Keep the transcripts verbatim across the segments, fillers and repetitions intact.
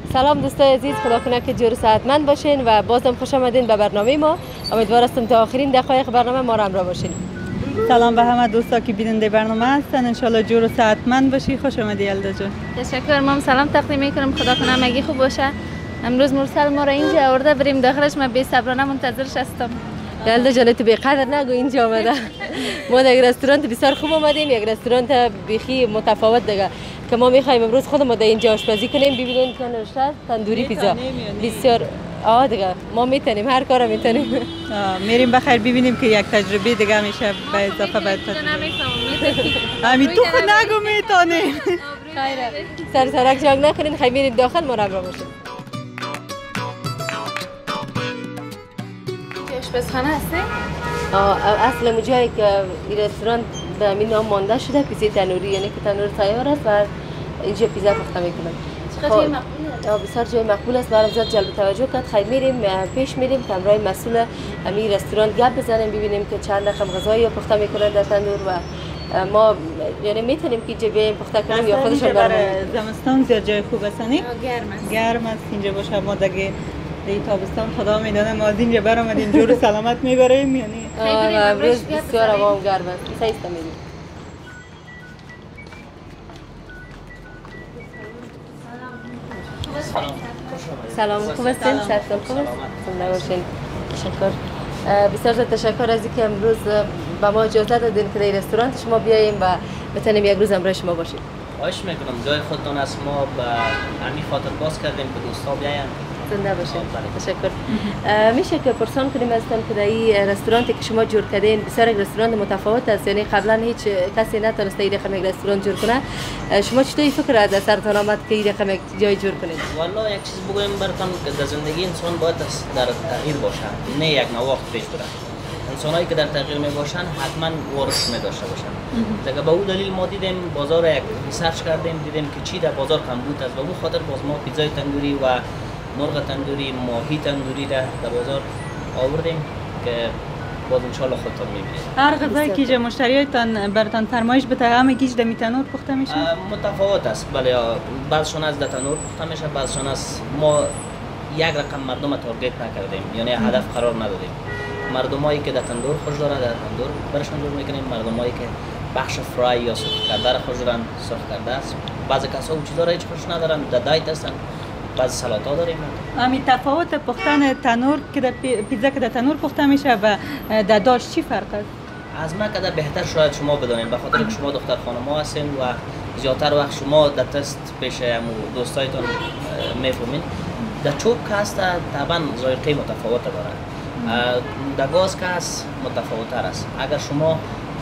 سلام دوستای عزیز، خدا کنه که جور صحتمند باشین و بازم خوش آمدین به برنامه ما. امیدوار هستم تا آخرین دقایق برنامه ما را همراه باشین. سلام به همه دوستا که بیننده برنامه هستن، ان شاء الله جور و صحتمند باشی. خوش آمدی یلدا جان. تشکر. ما سلام تقدیم میکنم، خدا کنه همگی خوب باشه. امروز مرسل ما را اینجا آورده، بریم داخلش. من بی صبرانه منتظرش هستم. یلدا جان تو بی‌قدر نگو، اینجا آمده. ما در یک رستوران بسیار خوب آمدیم، یک رستوران بیخی متفاوت دیگه که ما میخوایم امروز خودمون در اینجا آشپزی کنیم. ببینید که نوشته تندوری پیزا بسیار آه دیگه ما میتونیم، هر کارا میتونیم. میریم بخیر ببینیم که یک تجربه دیگه میشه به اضافه به همین تو خود نگو میتونیم. خیره سر سرک جنگ نکنین، خیلی میریم داخل ما را همراه باشیم. آشپزخانه هستی؟ آه اصل مجایی که این رستوران به همین نام مانده شده، پیزا تنوری، یعنی که تنور سیار است و اینجا پیزا پخته میکنن. چقدر جای مقبول است؟ بسیار جای مقبول است، برام زیاد جلب توجه کرد. خیلی میریم پیش میریم که همراه مسئول همین رستوران گپ بزنیم، ببینیم که چند رقم غذایی پخته میکنن در تندور و ما یعنی میتونیم که اینجا بیایم پخته کنیم یا خودشون برای زمستان زیاد جای خوب است. نه گرم است. گرم است اینجا باشه. ما دیگه دی تابستان خدا میدونه ما از اینجا برآمدیم جور سلامت میبریم. یعنی امروز بسیار هوا گرم است. سایسته میریم. سلام، خوب هستین؟ سلام خوب است؟ زنده باشین. تشکر. بسیار زیاد تشکر از اینکه امروز به ما اجازه دادین که در رستوران شما بیاییم و بتونیم یک روز همراه شما باشیم. خواهش میکنم، جای خودتون است. ما به همین خاطر باز کردیم که دوستا بیاین. زنده باشین. تشکر. میشه که پرسان کنیم ازتون که در این رستورانتی که شما جور کردین بسیار یک رستوران متفاوت است، یعنی قبلا هیچ کسی نتونسته این رقم یک رستوران جور کنه. شما چطوری فکر از سرتان آمد که این رقم یک جای جور کنید؟ والله یک چیز بگویم براتون که در زندگی انسان باید در تغییر باشه، نه یک نواخت پیش بره. انسانایی که در تغییر می باشن حتما ورش می داشته باشن. دیگه به اون دلیل ما دیدیم بازار یک ریسرچ کردیم، دیدیم که چی در بازار کمبود است و اون خاطر باز ما پیزای تندوری و مرغ تندوری، ماهی تندوری را در بازار آوردیم که باز ان شاء الله خودتون میبینید. هر غذایی که اینجا مشتریایتان براتون فرمایش بده همه گیج در تنور پخته میشه؟ متفاوت است. بله، بعضشون از در تنور پخته میشه، بعضشون از ما یک رقم مردم تارگت نکردیم، یعنی هدف قرار ندادیم. مردمایی که در تندور خوش داره در تندور برشون جور میکنیم، مردمایی که بخش فرای یا سرخ کرده را خوش دارن سرخ کرده است. بعضی کسا اون چیزا را هیچ خوش ندارن، در دایت هستن. بعضی سلاطا داریم. همین تفاوت پختن تنور که در پیزا که در تنور پخته میشه و در داش چی فرق است؟ از ما که بهتر شاید شما بدونین، به خاطر که شما دختر خانم ها هستین و زیادتر وقت شما در تست پیش همو دوستایتون میفهمین. در چوب که هست طبعا ذائقه متفاوت داره. در گاز که هست متفاوت‌تر است. اگر شما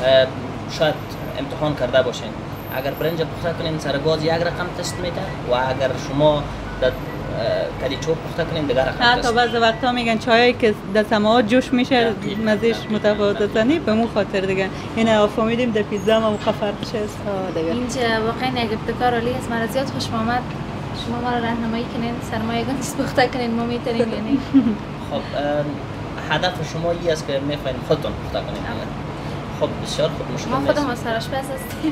شاید امتحان کرده باشین، اگر برنج پخته کنین سر گاز یک رقم تست میده و اگر شما در کدی چوب پخته کنین دیگر رقم تست. حتی بعضی وقتا میگن چایی که در سماوات جوش میشه مزهش متفاوت است. نه به مو خاطر دیگه اینا فهمیدیم در پیزا ما مخفر میشه است. اینجا واقعا یک ابتکار عالی است. مرا زیاد خوش آمد. شما ما را راهنمایی کنین، سرمایه گذاری پخته کنین، ما میتونیم. یعنی خب هدف شما این است که میخواین خودتون پخته کنین. خب بسیار خوب. مشکل ما خودمون سرآشپز هستیم.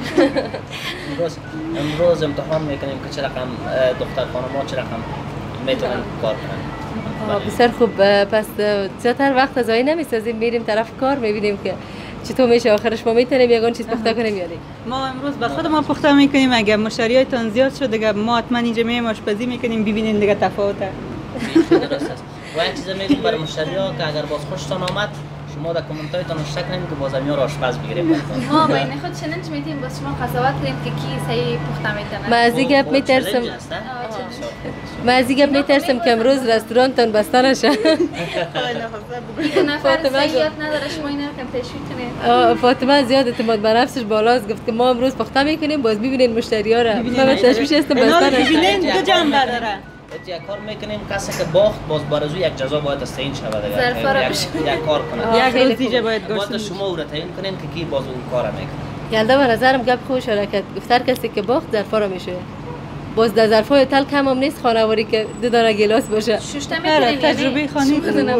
امروز امروز امتحان میکنیم که چه رقم دختر خانم‌ها چه رقم میتونن کار کنن. بسیار خوب. پس زیادتر وقت ضایع نمیسازیم، میریم طرف کار میبینیم که چطور میشه آخرش ما میتونیم یگان چیز پخته کنیم یا نه. ما امروز به خود ما پخته میکنیم. اگه مشتریایتان زیاد شد دیگه ما حتما اینجا میایم آشپزی میکنیم، ببینین دیگه تفاوته. درست است. و یک چیز میگم برای مشتری‌ها که اگر باز خوشتون آمد شما در کامنت‌هایتان نوشته کنید که باز همین رو آشپز بگیریم. ما بین خود چالش میتیم باز شما قضاوت کنیم که کی صحیح پخته میکنه. من از این گپ میترسم. من از این گپ میترسم که امروز رستورانتون بسته نشه. دو نفر صحیحیت نداره، شما اینا رو کم تشویق کنید. فاطمه زیاد اعتماد به نفسش بالاست، گفت که ما امروز پخته میکنیم باز ببینین مشتری‌ها را. من تشویش هستم بسته نشه. ببینین دو جنبه داره. یک کار میکنیم کسی که باخت باز برازو یک جزا باید است این شود دیگه. ظرفا را یک کار کنه. یک روز دیگه باید گوش باید شما او را تعیین کنین که کی باز اون کارو میکنه. یلدا به نظرم گپ خوب شرکت گفتار کسی که باخت ظرفا را میشه. باز در ظرفای تل کم هم نیست خانواری که دو دانه گلاس باشه. شش تا میتونین تجربه خانی کنیم.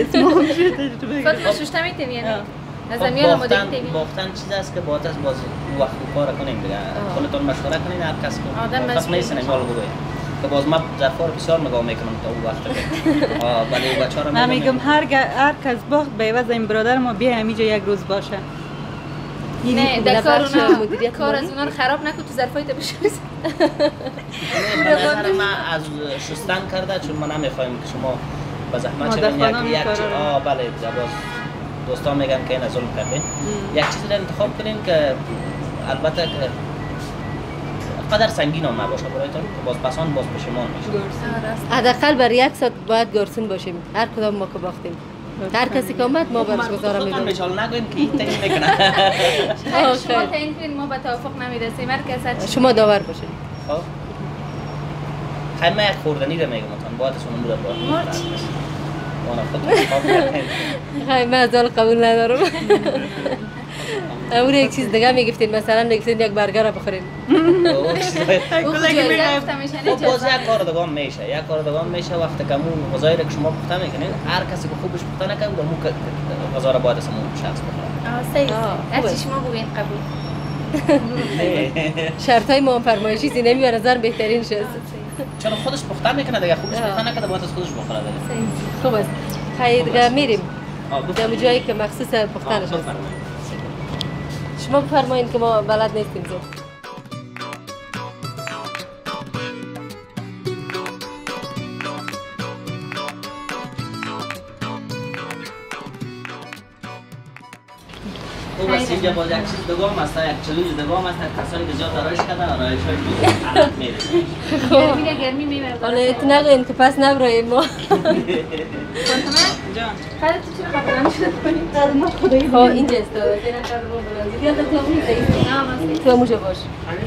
فقط شش تا میتونین یعنی از امیال آماده کنیم. باختن چیز است که باید از باز وقت کار کنیم دیگه. خودتون مشوره کنین هر کس آدم فقط نیستن مال بگوین. که باز من ظرفا رو بسیار نگاه میکنم تا اون وقت که آه ولی اون بچه رو من میگم هر هر کس باخت به عوض این برادر ما بیا همینجا یک روز باشه. نه در دکار بخش اونا مدیریت کار از مالی؟ اونا رو خراب نکن تو ظرفای تو بشوری. به نظر من از شستن کرده چون ما نمیخوایم که شما به زحمت شوین مادرخانه یک یک می‌کاره. چیز آه بله باز دوستان میگن که این ظلم کردین یک چیزی رو انتخاب کنین که البته که قدر سنگین هم نباشه برایتان که باز پسان باز پشیمان میشه. حداقل برای یک ساعت باید گرسون باشیم هر کدام ما که باختیم. هر کسی که اومد ما برش گزارا میدیم. مثال نگویم که این تعیین میکنه. آه، شما خیر. تعیین کنین ما به توافق نمیرسیم هر کس هر شما داور باشید. خب خیلی من یک خوردنی رو میگم اتان باید از اون رو باید ما چی؟ وانا خود خواب خیلی من از آن قبول ندارم. اون یک چیز دیگه میگفتین مثلا میگفتین یک برگر رو بخورین. او خود جایزه گفته میشه نه خب باز جایزه. یک کار دوام میشه یک کار دوام میشه وقتی که اون غذایی رو که شما پخته میکنین هر کسی که خوبش پخته نکنه اون غذا رو باید از اون شخص بخوره. آه صحیح آه، هر خوبه. چی شما بگوین قبول. شرط های ما فرمایشی زینه می به نظر بهترین شد. چون خودش پخته میکنه دیگه خوبش آه. پخته نکنه باید از خودش بخوره دیگه. صحیح. خوب است. خیلی دیگه میریم. آه در بفرمایید. جایی که مخصوص پختنش است. بفرمایید. شما بفرمایید که ما بلد نیستیم زود. خوب است اینجا باز یک چیز دوام است یک چلنج دوام است کسانی که زیاد آرایش کردن آرایش های حالت میره. گرمی را گرمی میبرد. حالا ات نگوین که پس نبراییم ما. جان خیلی تو چرا قبلا شد کنیم؟ ها اینجا است. دینا کار رو بلند. بیا تو اون زیست. نه ما تو موجه باش.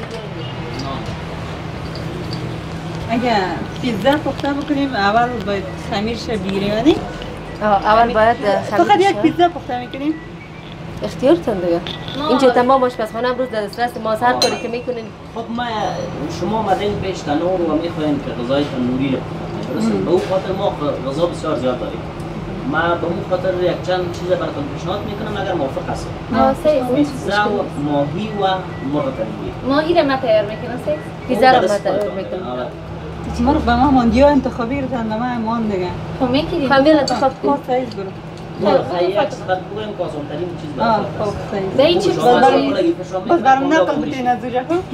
اگه پیزا پخته بکنیم اول باید خمیرش بگیریم یعنی آه، اول باید فقط خمیر یک پیزا پخته میکنیم. اختیارتون دیگه. اینجا تمام آشپزخانه امروز در دسترس ما هر کاری که میکنین. خب ما شما اومدین پیش تنور و میخواین که غذای تنوری رو بخورید. به اون خاطر ما غذا بسیار زیاد داریم. ما به اون خاطر یک چند چیز براتون پیشنهاد میکنم اگر موافق هستید. آه صحیح. پیتزا و ماهی و مرغ تنوری. ماهی را ما تیار میکنم صحیح. پیزا رو درست ما تیار خودتون. میکنیم. آره. مرغ به ما ماندی ها انتخابی رو تن به ما مان دیگه. خب میکنیم. خمیر انتخاب کار کن. سایز برو. مرغ یک صفت بگویم که آسان‌ترین چیز آه براتون خب است. سایز. به این چی شما باز برام- برای باز برام نقل بکنین از اوجا کن.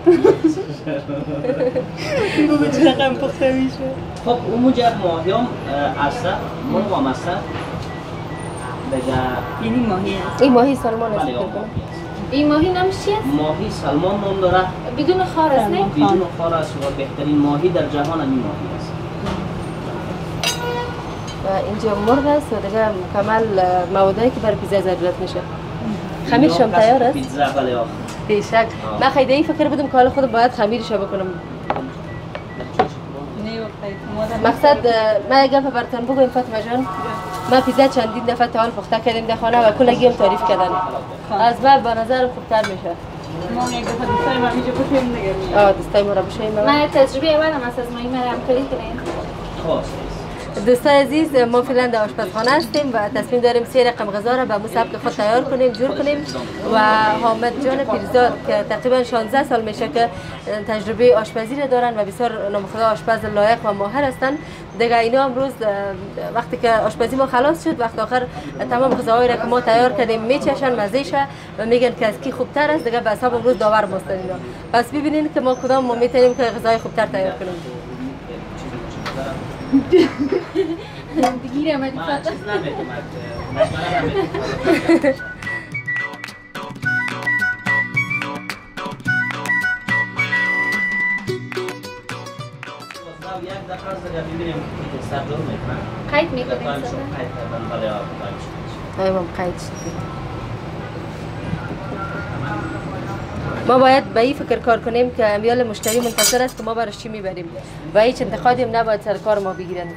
بگو چه رقم پخته میشه. خب اون موجه ماهی هم است مرغ هم است دیگه یعنی ماهی است. این ماهی سالمون است. بله فکر آه، کنم. ماهی است. این ماهی نامش چی است؟ ماهی سلمان نام داره بدون خار است نه؟ بدون خار است و بهترین ماهی در جهان همین ماهی است. و اینجا مرغ است و دیگه مکمل موادایی که برای پیزا ضرورت میشه. خمیر شام تیار است؟ پیتزا بله آه. بیشک. من خیلی این فکر بودم که حالا خودم باید خمیرش بکنم. نه وقتی مادر مقصد من یک گپ براتون بگویم فاطمه جان. من پیزا چندین دفعه تا حال پخته کردیم در خانه و کلگی هم تعریف کردن. از بعد به نظرم خوبتر میشه. ما یک دفعه دوستای ما اینجا باشیم دیگه. آه دوستای ما را بشویم. من تجربه اولم است از ماهی مرا همکاری کنیم. خاص دوستای عزیز ما فعلا در آشپزخانه هستیم و تصمیم داریم سه رقم غذا را به مو سبک خود تیار کنیم جور کنیم و حامد جان پیرزاد که تقریبا شانزده سال میشه که تجربه آشپزی را دارن و بسیار نامخدا آشپز لایق و ماهر هستند دیگه اینا امروز وقتی که آشپزی ما خلاص شد وقت آخر تمام غذاهایی را که ما تیار کردیم میچشن مزهشه و میگن که از کی خوبتر است دیگه به حساب امروز داور ماستن اینا پس ببینین که ما کدام ما میتونیم که غذای خوبتر تیار کنیم بگیرم ما اتفاقا. چیز نمیتونم مشوره نمیتونم یک دفعه از دیگه ببینیم که سرجور میکنن قید میکنیم تایم سر. شد قید کردن بله آه تایم شد تایمم قید شد ما باید به این فکر کار کنیم که امیال مشتری منتظر است که ما برش چی میبریم و هیچ انتقادی هم نباید سر کار ما بگیرن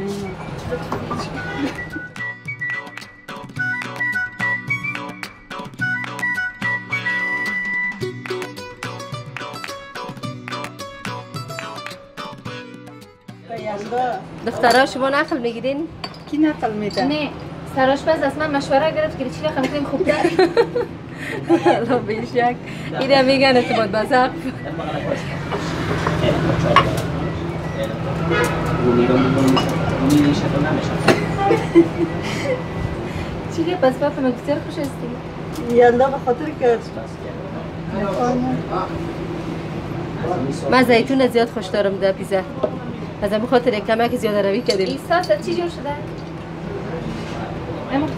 دخترها شما نقل میگیرین؟ کی نقل میده؟ نه سرآشپز از من مشوره گرفت که چی رقم کنیم خوبتر. الله بیشک اینه میگن اعتماد به ضعف رومی رو می‌کنیم رومی این شکل نمیشه. چیزی پس فاطمه بسیار خوش هستی. یلا به خاطر که من زیتون زیاد خوش دارم در پیزا. از همین خاطر یک کمک زیاده روی کردیم. این ساس از چی جور شده؟ اما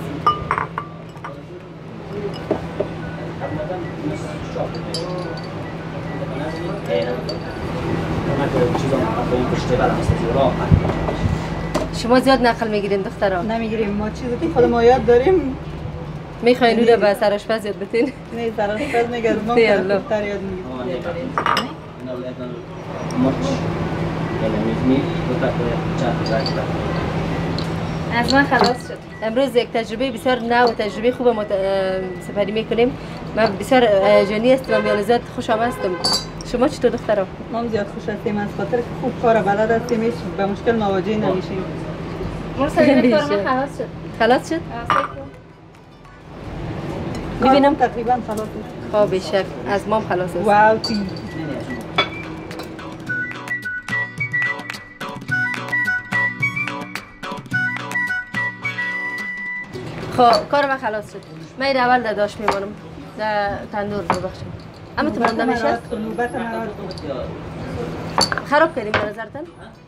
شما زیاد نقل میگیرین دختران؟ نمیگیریم، ما چیزی که خود ما یاد داریم. میخواین اون رو به سرآشپز یاد بتین؟ نه سرآشپز میگه ما دختر یاد میگیریم. از من خلاص شد. امروز یک تجربه بسیار نو و تجربه خوب مت... سپری میکنیم. من بسیار جانی هستم و میالزات خوش آمدستم. شما چطور دخترها؟ ما زیاد خوش هستیم از خاطر که خوب کار بلد هستیم، هیچ به مشکل مواجه نمیشیم. مرسل این کار من خلاص شد. خلاص شد؟ ببینم تقریبا خلاص شد. خب بیشک از مام خلاص است. واو تی. خب کار من خلاص شد. من این اول در داش میمانم. در تندور ببخشید. اما تو مونده میشه؟ نوبت مراد. خراب کردیم به نظرتان؟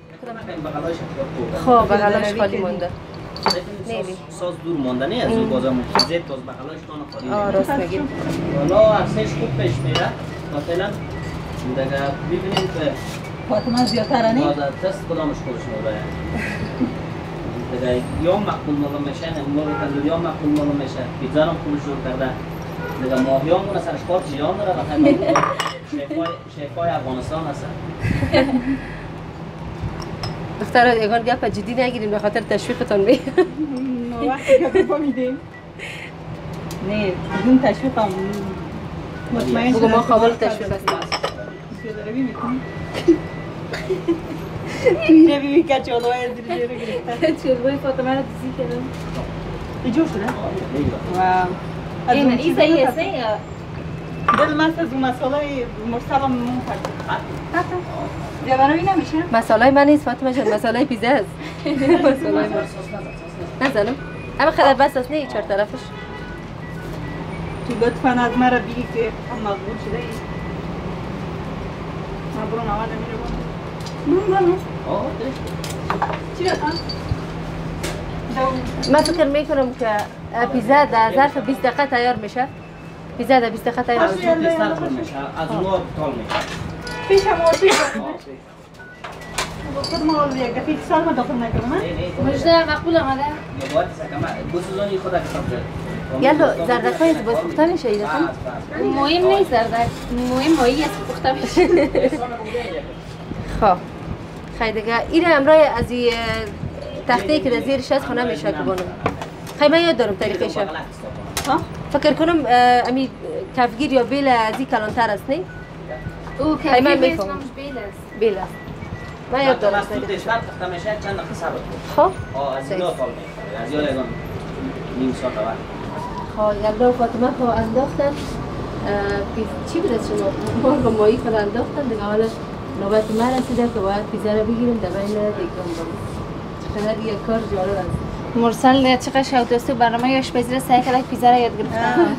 خب بغلاش خالی مونده. نیلی ساز دور ماندنی از اون بازم زیاد تاز بغلاش تون خالی. آه راست میگیم. حالا ارزش خوب پیش میره. مثلا دیگه ببینید که فاطمه زیادتر نی؟ باز دست کدامش خوبش میاد. دیگه یا مقبول مالا میشه، نمونه تندوری یا مقبول مالا میشه. پیتزا هم خوبش جور کرده. دیگه ماهیان مونه سرش کار جیان داره بخیر شفای شفای افغانستان هستن. دخترها یگان گپ جدی نگیرین به خاطر تشویقتان بی. ما وقتی که بفهمیدیم نه بدون تشویق هم مطمئن بگو ما قابل تشویق هستیم. زیاده روی میکنیم. توی روی می که چالوهای از دیگه رو گرفتن. چلوی فاطمه رو دیزی کردم. اینجور شده؟ واو. این این صحیح است نه؟ دل من از اون مسئله مرسل هم مون کرد. زیاده روی نمیشه؟ مسئله من نیست فاطمه جان، مسئله پیزا است. مسئله من. نزنم. اما خیلی بس است نه چهار طرفش. تو لطفاً از مرا بگی که هم مقبول شده ای. ما برون آوان نمیره برون. برون برون. آه درست. چی رفتن؟ من فکر میکنم که پیزا در ظرف بیست دقیقه تیار میشه. پیزا در بیست دقیقه تیار میشه. از ما تال میشه. پیش هم آرزوی کنم. خود ما یک دفعه سال ما داخل نکردم. مجده مقبول آمده؟ یه باید سکمه بسوزانی خدا کتاب یالو زردکای باز پخته میشه اینا. مهم نیست زردک. مهم ماهی است پخته میشه. خب. خیلی دیگه این امرای از این تخته که در زیرش هست خونه میشه که بانم. خیلی من یاد دارم طریقش. فکر کنم امی کفگیر یا بیل از این کلانتر است نه؟ او کفگیر بیل اسمش بیل است. بیل است. من یاد دارم. تو دشمن تخته میشه چند دقیقه صبر کن. خب. آه از اینا فال میشه. از یاد اگان نیم ساعت بعد. خب یلا فاطمه خو انداختن. چی بود شما؟ مرغ ماهی خود انداختن دیگه حالا نوبت من رسیده که باید پیزا رو بگیریم در بین دیگه بریم. چقدر یک کار جالب است. مرسل چقدر شوق برنامه آشپزی رو سعی کرد پیزا رو یاد گرفتم. من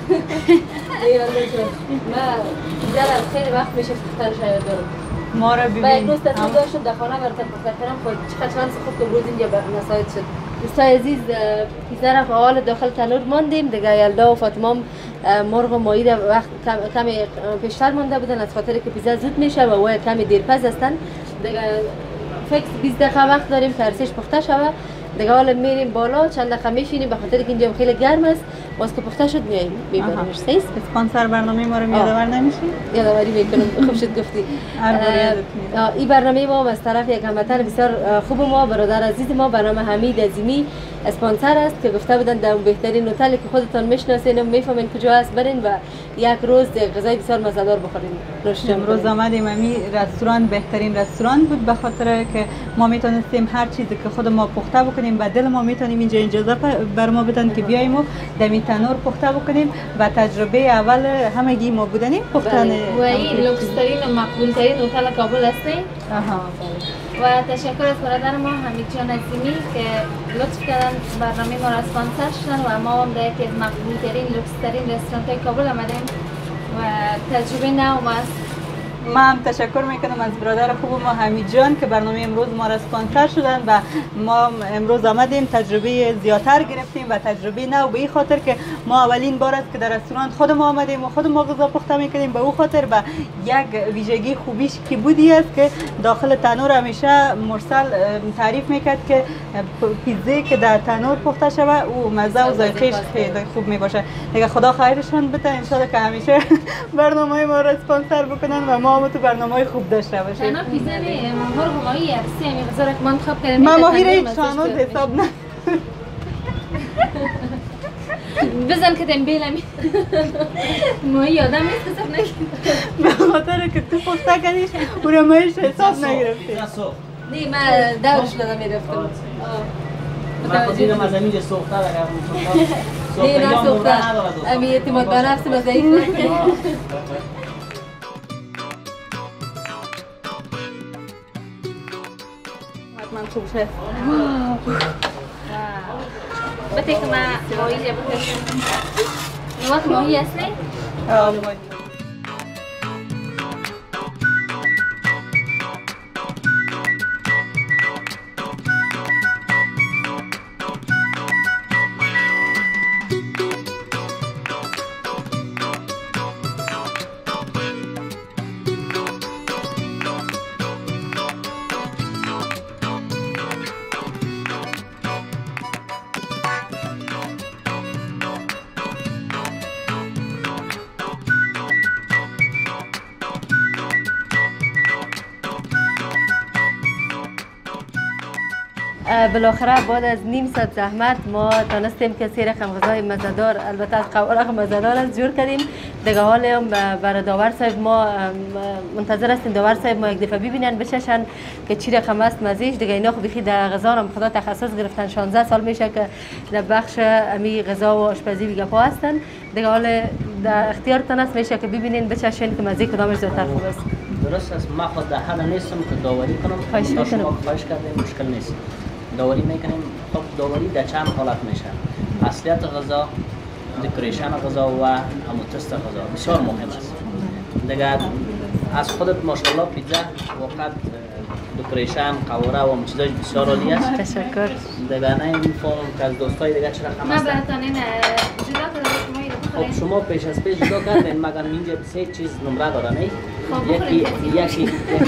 پیزا رو خیلی وقت میشه پختنش یاد دارم. ما رو ببین. و یک روز تصمیم داشتم در خانه براتون پخته کنم خود چقدر شانس خوب که امروز اینجا نصایت شد. دوستای عزیز پیزا رو فعال داخل تنور ماندیم دیگه یلدا و فاطمه مرغ و ماهی رو وقت کم کمی پیشتر مانده بودن از خاطر که پیزا زود میشه و وای کمی دیرپز هستن دیگه فکس بیست دقیقه وقت داریم که ارسش پخته شوه دیگه حالا میریم بالا چند دقیقه میشینیم به خاطر که اینجا خیلی گرم است باز که پخته شد میایم میبریمش سیس اسپانسر برنامه ما رو یادآور نمیشی یادآوری میکنم خوب شد گفتی این برنامه ما از طرف یک هموطن بسیار خوب ما برادر عزیز ما به نام حمید عظیمی اسپانسر است که گفته بودن در بهترین هتلی که خودتان میشناسین و میفهمین کجا است برین و یک روز غذای بسیار مزه‌دار بخورین. امروز آمدیم امی رستوران بهترین رستوران بود به خاطر که ما میتونستیم هر چیزی که خود ما پخته بکنیم و دل ما میتونیم اینجا اجازه بر ما بدن که بیایم و در تنور پخته بکنیم و تجربه اول همگی ما بودنیم پختن و این لوکس ترین و مقبول ترین هتل کابل است. آها و تشکر از برادر ما حمید جان عظیمی که لطف کردن برنامه ما را اسپانسر شدن و ما هم در یکی از مقبول ترین لوکس ترین رستوران های کابل آمدیم و تجربه نو است. ما هم تشکر میکنم از برادر خوب ما حمید جان که برنامه امروز ما را اسپانسر شدن و ما امروز آمدیم تجربه زیادتر گرفتیم و تجربه نو به این خاطر که ما اولین بار است که در رستوران خود ما آمدیم و خود ما غذا پخته میکنیم به او خاطر و یک ویژگی خوبیش که بودی است که داخل تنور همیشه مرسل تعریف میکرد که پیتزا که در تنور پخته شود او مزه و ذائقه‌اش خیلی خوب میباشه. دیگه خدا خیرشان بده ان شاء الله که همیشه برنامه ما را اسپانسر بکنن و ما هم تو برنامه‌های خوب داشته باشیم. تنها پیزا نه مرغ ماهی ارسی همین غذا را که ما انتخاب کردیم. ما ماهی را هیچ چانوز حساب نه. بزن که دنبیل همی ماهی آدم نیست حساب نگیرد به خاطر که تو پخته کردیش او را ماهیش حساب نگرفتی. نه من دورش دادم میرفتم. من خود دیدم از همینجا سوخته دارم. نه نه سوخته. امی اعتماد به نفس ما ضعیف نکنی. من خوب شد. بته که ما ماهی جا بکشم. نوات ماهی هست نه؟ آه ماهی. بالاخره بعد از نیم ساعت زحمت ما تانستیم که سه رقم غذای مزه‌دار البته از رقم مزه‌دار از جور کردیم. دیگه حال هم برای داور صاحب ما منتظر هستیم داور صاحب ما یک دفعه ببینن بچشن که چی رقم است مزهش. دیگه اینا خب بخی در غذا هم خدا تخصص گرفتن شانزده سال میشه که در بخش امی غذا و آشپزی و گپا هستن. دیگه حال در اختیارتان است میشه که ببینین بچشین که مزه کدامش زیادتر خوب است. درست است. ما خود در حال نیستم که داوری کنم. خواهش میکنم. شما خواهش کردیم مشکل نیست. داوری میکنیم. خب داوری در چند حالت میشه. اصلیت غذا، دکوریشن غذا و همون تست غذا بسیار مهم است. دیگه از خودت ماشاءالله پیتزا وقت دکوریشن قواره و همون چیزاش بسیار عالی است. تشکر. دیگه نه این فهم که از دوستای دیگه چرا خم ما هستن. براتان این جدا کردم شما این رو خب شما پیش از پیش جدا کردین مگر اینجا سه چیز نمره داره نه؟ یکی یکی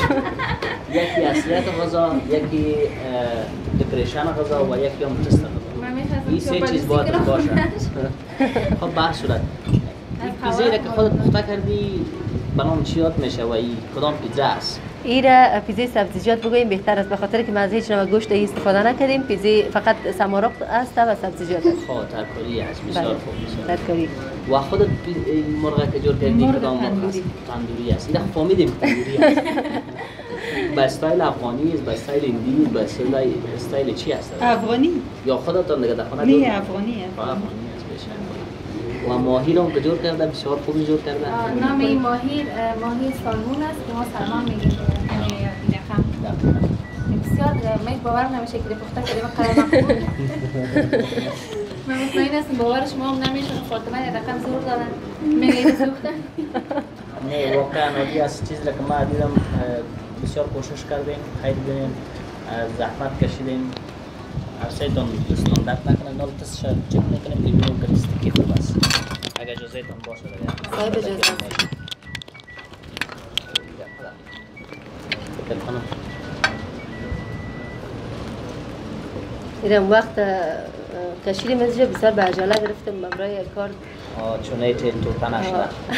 یکی اصلیت غذا، یکی دکوریشن غذا و یکی هم تست غذا. این سه چیز باید باشه. خب به هر صورت پیتزایی را که خودت پخته کردی به نام چی یاد میشه و این کدام پیتزا است؟ این را پیتزای سبزیجات بگوییم بهتر است به خاطر که ما از هیچ نوع گوشت استفاده نکردیم. پیتزا فقط سمارق است و سبزیجات است. خب ترکاری است بسیار خوب. ترکاری. و خودت مرغ که جور کردی کدام مرغ است؟ تندوری است. این فهمیدیم تندوری است. به استایل افغانی است، به استایل هندی، به استایل استایل چی است؟ افغانی. یا خودتان دیگه در خانه؟ نه افغانی است. افغانی است بسیار. و ماهی رو که جور کرده بسیار خوب جور کرده. نام این ماهی ماهی سالمون است که ما سلمان میگیم. بسیار من باور نمیشه که پخته کردیم قرار نخورد. من مطمئن هستم باور شما هم نمیشه فاطمه رقم زور دادن میگه سوختن. نه واقعا عالی است. چیزی که ما دیدم بسیار کوشش کردیم خیلی ببینیم زحمت کشیدیم. ارسایتون دوستان درد نکنه نال تست چک میکنیم ببینیم که تستی خوب است. اگر اجازهتون باشه دیگه. صاحب اجازه است. فکر کنم ایران وقت کشیدیم از اینجا بسیار به عجله گرفتم برای کار. چون ایت تو نشده.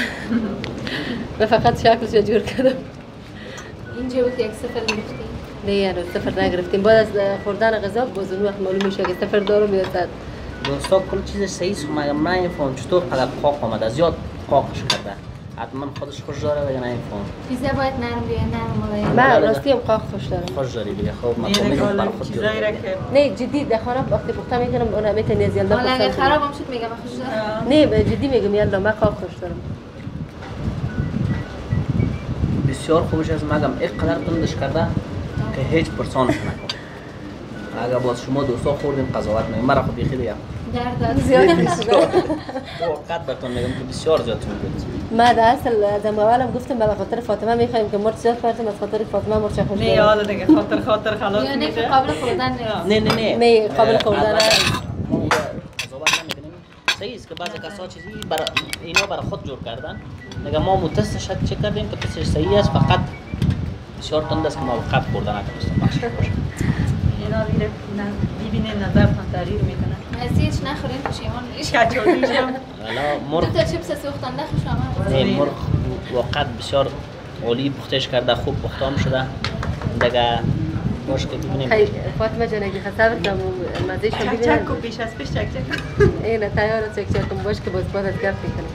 و فقط شکلش رو جور کردم. اینجا بود یک سفر گرفتیم. نه یعنی سفر نگرفتیم. بعد از خوردن غذا باز اون وقت معلوم میشه که سفر دارم یا صد. دوستا کل چیز صحیح است. من نمیفهم چطور قدر قاق آمده. زیاد قاقش کرده. حتما خودش خوش داره دیگه نمیفهم. پیزا باید نرم بیه نرم ملایم. من راستی هم قاق خوش دارم. خوش داری دیگه. خب من فهمیدم برای خود چیزایی را که نه جدی در خانه وقتی پخته میکنم اون میتونه از یلدا حالا اگه خراب هم شد میگم خوش دارم. نه جدی میگم یلدا من قاق خوش دارم. بسیار خوبش از مگم یک قدر تندش کرده که هیچ پرسانش نکن. اگر باز شما دوستا خوردین قضاوت میگم مرا خود بیخی دیگه درد زیاد وقت بهتون میگم که بسیار زیاد بود. ما در اصل از اولم گفتم به خاطر فاطمه میخوایم که مرچ زیاد پرتیم، از خاطر فاطمه مرچ خوش نه حالا دیگه خاطر خاطر خلاص یعنی میشه. که قابل خوردن نیست. نه نه نه نه قابل خوردن ما قضاوت نمیکنیم. صحیح است که بعضی کسا چیزی برای اینا برای خود جور کردن. نگه ما متستش چه کردیم که تستش صحیح است، فقط بسیار تند است که ما وقت خوردن نتونستم بخشش باشه. اینا دیگه ببینه نظرتان تغییر میکنه. از هیچ نخورین پشیمان میشین. کچولیش هم حالا مرغ دو تا چیپس سوختن نخوشم. نه مرغ واقعا بسیار عالی پختش کرده، خوب پختام شده. دیگه باش که ببینیم. خیلی فاطمه جان اگه صبر کنم مزهش رو چک ببینم. چک و پیش از پیش چک چک. اینه تیار چک چک کن باش که باز باز از گرد میکنم.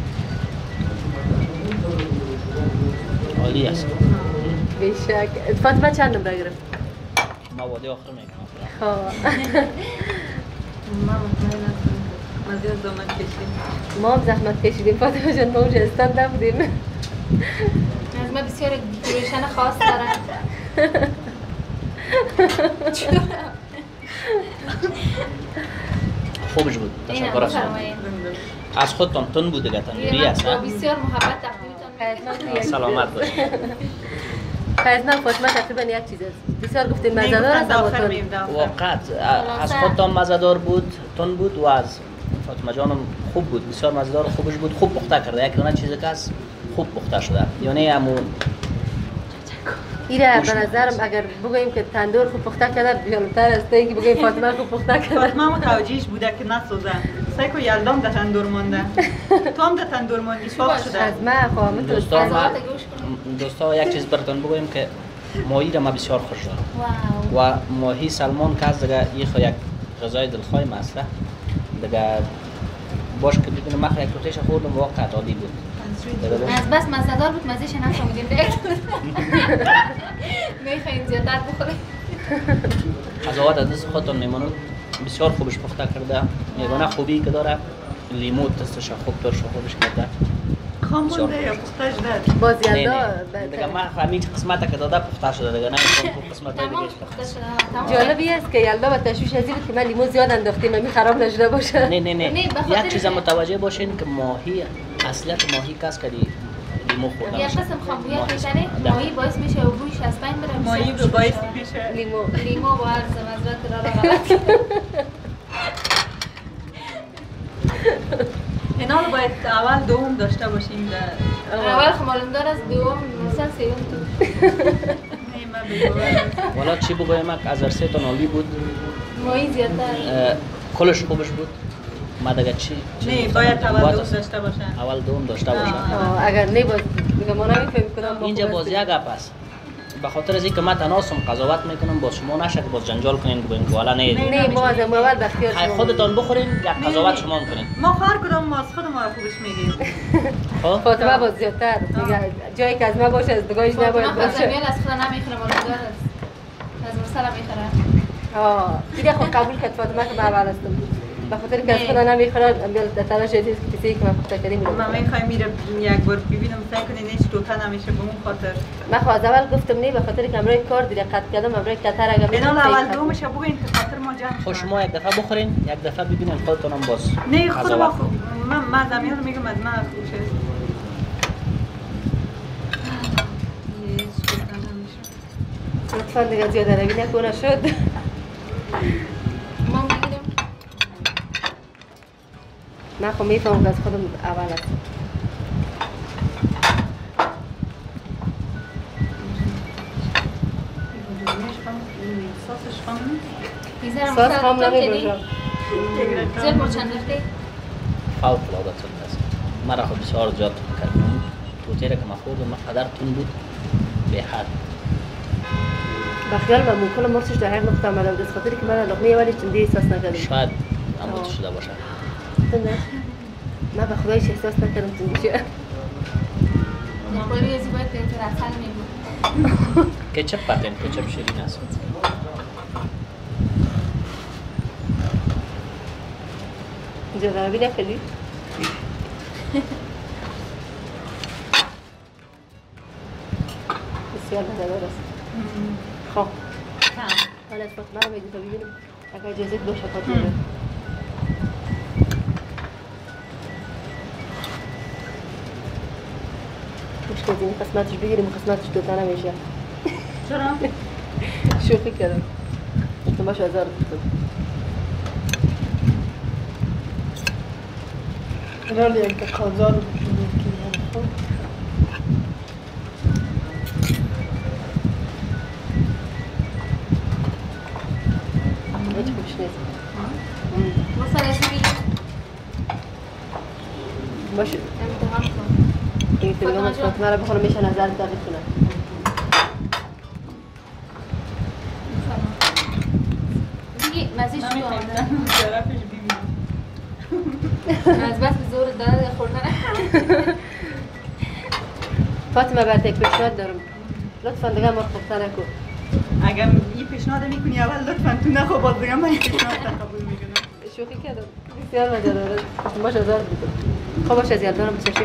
عالی است. بیشک. فاطمه چند نمره گرفت؟ ما وادی آخر میکنم. خب. ما مطمئن هستم ما زیاد زحمت کشیدیم. ما هم زحمت کشیدیم فاطمه جان، ما اونجا استند نبودیم. از ما بسیار دیکوریشن خاص دارن. خوبش بود. تشکر از از خودتان تون بود دیگه تنوری است. بسیار محبت تقدیمتان. سلامت باشید. خیلی فاطمه تقریبا یک چیز است. بسیار گفتیم مزه‌دار است اما تون. واقعا از خودتان مزه‌دار بود، تون بود و از فاطمه جانم خوب بود، بسیار مزه‌دار خوبش بود، خوب پخته کرده. یک دونه چیزی که است خوب پخته شده. یعنی همون ایره به نظرم اگر بگوییم که تندور خوب پخته کرده جالب‌تر است تا اینکه بگوییم فاطمه خوب پخته کرده. فاطمه متوجهش بوده که نسوزه. سعی کو یلدام در تندور مانده. تو هم در تندور ماندی پاک شده. از ما خواهم تو دوستان ما دوستا یک چیز براتون بگویم که ماهی را ما بسیار خوش دارم و ماهی سلمان که از دیگه یک یک غذای دلخواه ما است دیگه. باش که ببینم من یک روتیش خوردم واقعا عالی بود. از بس مزه‌دار بود مزه‌ش نفهمیدیم دیگه. میخواین زیادت بخوریم. قضاوت از دست خودتون میماند. بسیار خوبش پخته کرده. یگانه خوبی که داره لیمو تستش خوب ترش خوبش کرده. خام مونده یا پخته شده؟ باز نه یلدا نه دیگه من همین قسمت که داده پخته شده دیگه، نه این قسمت دیگه تمام پخته پخته شده. شده. تمام. جالبی است که یلدا با تشویش از این بود که من لیمو زیاد انداختیم می خراب نشده باشه. نه نه نه نه، به خاطر یک چیز که- متوجه باشین که ماهی اصلیت ماهی کس کردی لیمو خورده یه باشه. قسم خامبویت ماهی- میکنه ده. ماهی باعث میشه و بویش از بین بره. ماهی میشه به باعث میشه. لیمو لیمو با عرض مزرعت را را غلط. اینا رو باید اول دوم داشته باشیم در اول خب معلوم دار از دوم مثلا سیوم تو. نه من بگویم والا چی بگویم که از ارسه تان عالی بود. ماهی زیادتر. اه، کلش خوبش بود. ما دیگه چی چی نه گفتم؟ باید اول باز دوم است. داشته باشن. اول دوم داشته باشه. آه، اگر نه باز دیگه ما نمیفهمیم کدام ما اینجا خوب باز است. یک گپ است. به خاطر از اینکه من تناسم قضاوت میکنم باز شما نشه که باز جنجال کنین بگین که والا نه نه ما از اول به اختیار خیلی شما خودتان بخورین یک قضاوت شما میکنین. ما هر کدام ما از خود ما رو خوبش میگیم. خب فاطمه باز زیادتر دیگه جایی که از ما باشه از دگاهش فاطمه نباید خواهد باشه. میال از خدا نمیخوره معلوم دار است. از مرسل میخوره. آه دیگه خود قبول کرد فاطمه که من اول هستم. به خاطر که از خدا نمیخوره بیل تلاش چیزی که کسی که من پخته کردیم. من میخوایم میره یک بار ببینم سعی کنین هیچ توته نمیشه به اون خاطر. من خب از اول گفتم نه به خاطر که امروز کار دیگه قطع کردم امروز کتر اگر اینا می‌خواست اول خطر. دومش بگوین که خاطر ما جمع خب شد. شما یک دفعه بخورین یک دفعه ببینین خودتون هم باز نه خود ما قضاوت خوب من من زمین رو میگم از من خوبش است. هیچ توته نمیشه. لطفا دیگه زیاده روی نکنه شد. ما میگیریم. من خب میفهمم که از خودم اول هست. ساسش خام میذارم ساس خام نمیباشم. زیاد مرچند رفته. فوق العاده تند است. مرا خود بسیار زیاد کردم. توتی را که من خوردم من قدر تند بود به حد. بخیال من ممکنه مرچش در هر نقطه آمده بود از خاطر که من لقمه اولی چندی احساس نکردم. شاید عمود شده باشه. تنده. من به خدایش احساس نکردم تندی شه. نقلی ازی باید که تو رسل میبود. کچپ پتین کچپ شیرین است. اینجا روی نکردی؟ بسیار مزه‌دار است. خب من از فاطمه رو میگم تا ببینیم اگر اجازه باشه فاطمه. مشکل دینی قسمتش بگیریم و قسمتش دوتا نمیشه. چرا؟ شوخی کردم. گفتم باشه هزار گفتم. رالی یک قازار رو بشونیم که خب هیچ خوش نیست. مثلا اسمی باشه امتحان کن. این تلگرام از فاطمه رو بخونم میشه نظر دقیق کنم. دیگه مزیش من تو آمده. می‌خوایم طرفش ببینم. از بس زور داره خوردن. فاطمه برات یک پیشنهاد دارم. لطفاً دیگه ما خفتن نکن. اگر این پیشنهاد میکنی اول لطفا تو نخو باز دیگه من این پیشنهاد تقبل میکنم. شوخی کردم. بسیار مزه داره. باشه هزار بودم. خب باشه از یاد دارم بسشیم.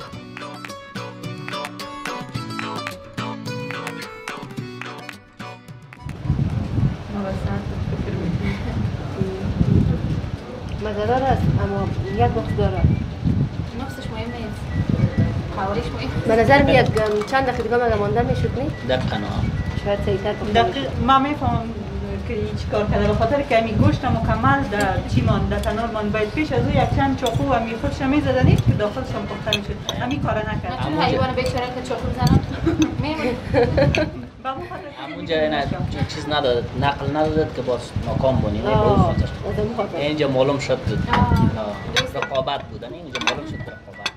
مزدار است اما یک نقص داره. نقصش مهم نیست. حوالیش مهم. به نظر میاد چند دقیقه دیگه مگه مانده میشد نی؟ دقیقاً ها. شاید سریعتر بکنم. دقیق ما میفهمم که این چیکار کرده به خاطر که همین گوشت مکمل در چی مان در تنور مان باید پیش از او یک چند چاقو و می خودش میزدنی که داخلش هم پخته میشد. همین کارا نکرد. چون حیوان بیچاره که چاقو زنم میمونه. همونجا نه چیز نداد نقل نداد که باز ناکام بونی نه به اون خاطر از اون خاطر. اینجا معلوم شد بود آه. رقابت بودن اینجا معلوم شد رقابت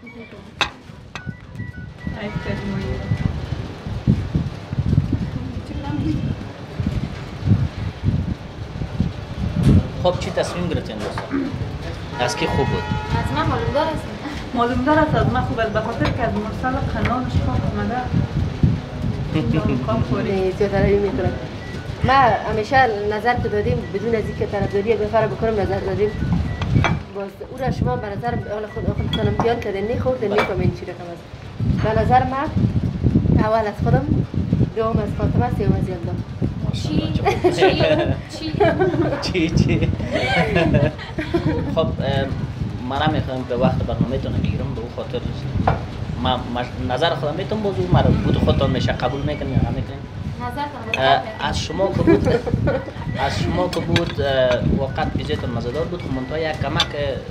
خب چی تصمیم گرفتین دوستان از کی خوب بود از من معلوم دار است. معلوم دار است از من خوب است به خاطر که از مرسل قنانش خواه آمده کام خوری زیادتری میکنم. ما همیشه نظر که دادیم بدون از اینکه طرفداری یک نفر بکنم نظر دادیم. باز او را شما به نظر اول خود خودتان امتحان کردین نخوردین میفهمین چی رقم است. به نظر من اول از خودم دوم از فاطمه سوم از یلدا. چی چی چی چی خب منم میخوام به وقت برنامه‌تون بگیرم به خاطر ما نظر خودم میتونم بازو مرا بود خودتون میشه قبول میکنین یا نمیکنین نظر از شما که بود از شما که بود واقعا پیزتون مزه‌دار بود خب منتها یک کمک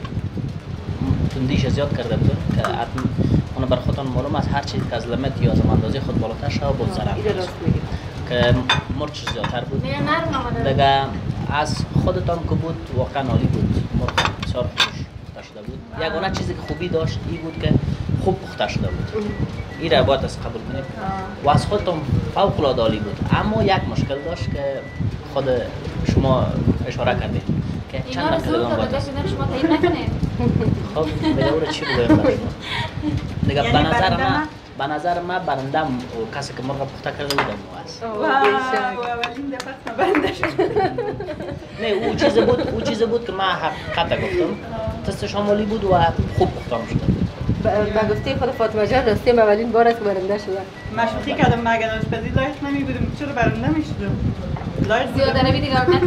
تندیش زیاد کرده بود که اون بر خودتون معلوم است هر چیز که از لیمیت یا از اندازه خود بالاتر شود بود ضرر که مرچ زیادتر بود دیگه از خودتان که بود واقعا عالی بود مرغ بسیار خوش پخته بود یگانه چیزی که خوبی داشت این بود که خوب پخته شده بود این را باید از قبول کنیم و از خودتان فوق العاده عالی بود اما یک مشکل داشت که خود شما اشاره کردید که چند دقیقه دوام باید است شما تایید نکنید. خب به دور چی بگویم برای شما دیگه به نظر من به نظر من برندم کسی که مرغ پخته کرده بود مو است اولین دفعه برنده شد نه او چیز بود او چیز بود که من حقیقت گفتم تستش هم عالی بود و خوب پخته شده بود با گفته خود فاطمه جان راستیم اولین بار است که برنده شدم. مشوخی کردم من اگر آشپزی لایق نمی بودم چرا برنده میشدم لایق زیاده روی دیگه نکن.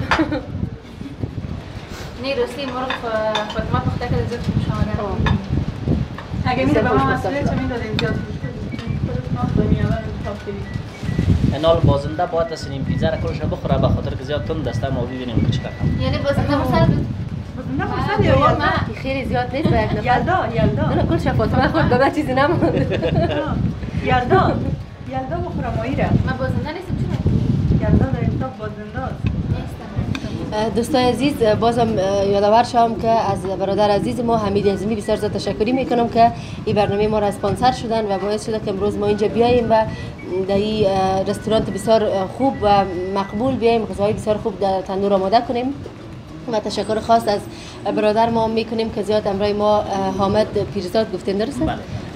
نه راستی مرغ فاطمه پخته کرده زیاد خوش آمده. اگه میده به من مسئله چه میدادیم زیاد خوش کنیم خودت ناخت بمی اول تافتیری اینال بازنده باید از این پیزا را کلش بخوره به خاطر که زیاد تند دسته ما ببینیم که چقدر یعنی بازنده مرسل بود. بازنده مرسل یا یلدا خیلی زیاد نیست به یک نفر. یلدا یلدا نه کلش فاطمه خود به بعد چیزی نموند. یلدا یلدا بخورم مایی را من بازنده نیستم چونه؟ یلدا در انصاف بازنده است دوستان عزیز بازم یادآور شوم که از برادر عزیز ما حمید اعظمی بسیار زیاد تشکری میکنم که این برنامه ما را اسپانسر شدن و باعث شده که امروز ما اینجا بیاییم و در این رستوران بسیار خوب و مقبول بیاییم غذاهای بسیار خوب در تنور آماده کنیم و تشکر خاص از برادر ما میکنیم که زیاد امروز ما حامد پیرزاد گفتین درسته؟ بله.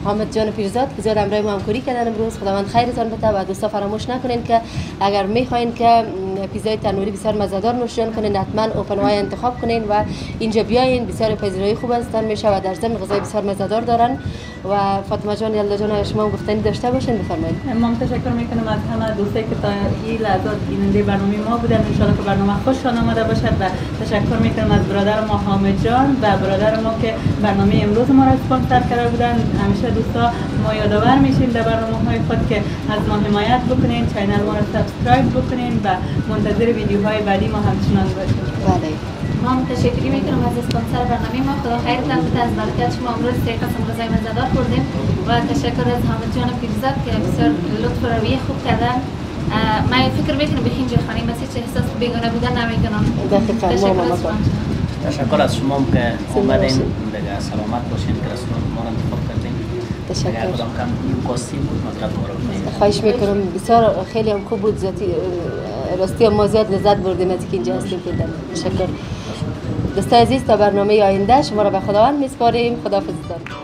حامد جان پیرزاد که زیاد همراه ما همکاری کردن امروز. خداوند خیرتان بده و دوستا فراموش نکنین که اگر میخواین که پیزای تنوری بسیار مزه‌دار نوشیدن کنین حتما اوپن وای انتخاب کنین و اینجا بیاین. بسیار پذیرایی خوب هستن میشه و در ضمن غذای بسیار مزه‌دار دارن. و فاطمه جان یلا جان شما گفتنی داشته باشین بفرمایید. ما تشکر میکنم از همه دوستایی که تا این لحظات بیننده برنامه ما بودن. ان شاء الله که برنامه خوششان آمده باشد و تشکر میکنم از برادر ما حامد جان و برادر ما که برنامه امروز ما را اسپانسر کرده بودن. همیشه دوستا ما یادآور میشیم در برنامه‌های خود که از ما حمایت بکنین، کانال ما را سابسکرایب بکنین و منتظر ویدیوهای بعدی ما همچنان باشید. بله. ما هم تشکری میکنم از اسپانسر برنامه ما. خدا خیرتان بده. از برکت شما امروز سه قسم غذای مزه‌دار خوردیم و تشکر از حامد جان پیرزاد که بسیار لطف و رویه خوب کردن. من فکر میکنم به اینجا خانه مسیح چه احساس بیگانه بودن نمیکنم. تشکر از شما. تشکر از شما که اومدین دیگه. سلامت باشین که رستوران ما را انتخاب کردین. تشکر. خودم کم کاستی بود مطلب ما رو. خواهش میکنم. بسیار خیلی هم خوب بود. ذاتی راستی ما زیاد لذت بردیم از که اینجا هستیم. تشکر. دوستان عزیز تا برنامه آینده شما را به خداوند میسپاریم. خداحافظ.